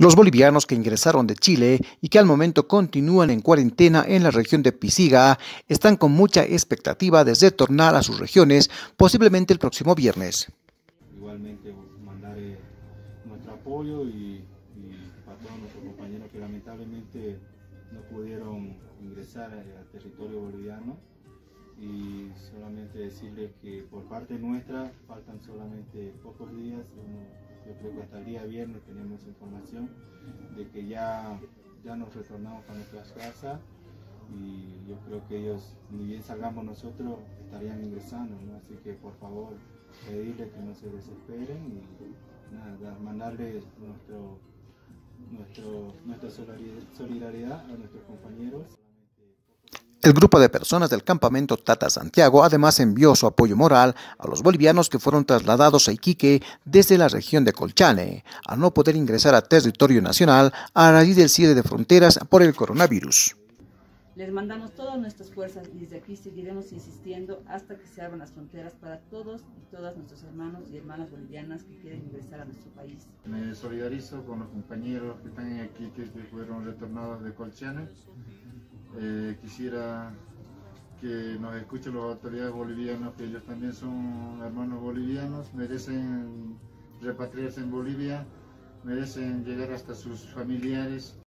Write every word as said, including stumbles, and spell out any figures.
Los bolivianos que ingresaron de Chile y que al momento continúan en cuarentena en la región de Pisiga están con mucha expectativa de retornar a sus regiones, posiblemente el próximo viernes. Igualmente mandar eh, nuestro apoyo y, y para todos nuestros compañeros que lamentablemente no pudieron ingresar eh, al territorio boliviano, y solamente decirles que por parte nuestra faltan solamente pocos días. Uno, yo creo que hasta el día viernes tenemos información de que ya, ya nos retornamos a nuestras casas, y yo creo que ellos, ni bien salgamos nosotros, estarían ingresando, ¿no? Así que por favor pedirles que no se desesperen y nada, mandarles nuestro, nuestro, nuestra solidaridad a nuestros compañeros. El grupo de personas del campamento Tata Santiago además envió su apoyo moral a los bolivianos que fueron trasladados a Iquique desde la región de Colchane, al no poder ingresar a territorio nacional a raíz del cierre de fronteras por el coronavirus. Les mandamos todas nuestras fuerzas y desde aquí seguiremos insistiendo hasta que se abran las fronteras para todos y todas nuestros hermanos y hermanas bolivianas que quieren ingresar a nuestro país. Me solidarizo con los compañeros que están aquí, que fueron retornados de Colchane. Eh, quisiera que nos escuchen las autoridades bolivianas, que ellos también son hermanos bolivianos, merecen repatriarse en Bolivia, merecen llegar hasta sus familiares.